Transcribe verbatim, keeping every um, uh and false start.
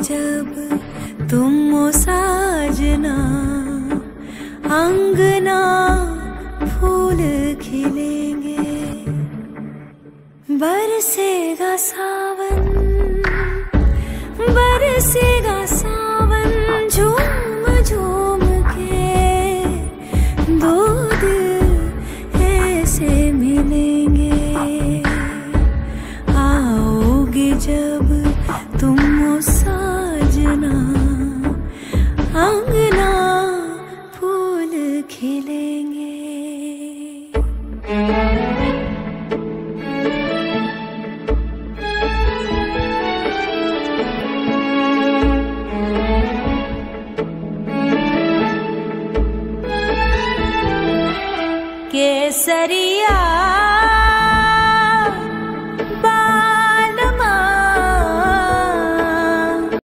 जब तुम ओ साजना, अंगना फूल खिलेंगे, बरसेगा सावन, बरसेगा सावन, झूम झूम के दो दिल ऐसे मिलेंगे। आओगे जब तुम ओ साजना, अंगना फूल खिलेंगे। केसरिया